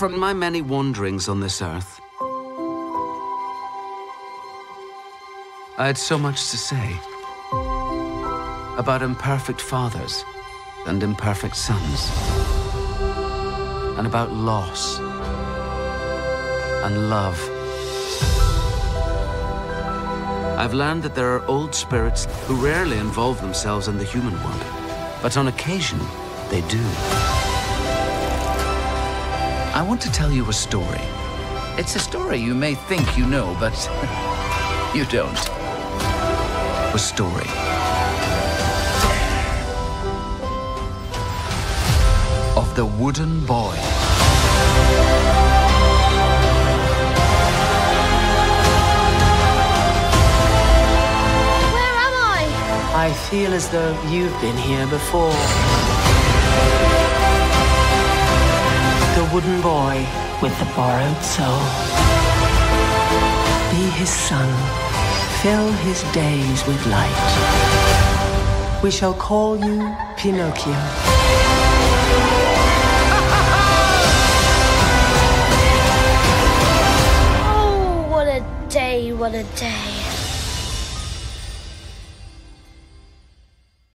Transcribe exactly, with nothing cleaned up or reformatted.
From my many wanderings on this earth, I had so much to say about imperfect fathers and imperfect sons, and about loss and love. I've learned that there are old spirits who rarely involve themselves in the human world, but on occasion, they do. I want to tell you a story. It's a story you may think you know, but you don't. A story of the wooden boy. Where am I? I feel as though you've been here before. The wooden boy with the borrowed soul. Be his son. Fill his days with light. We shall call you Pinocchio. Oh, what a day, what a day.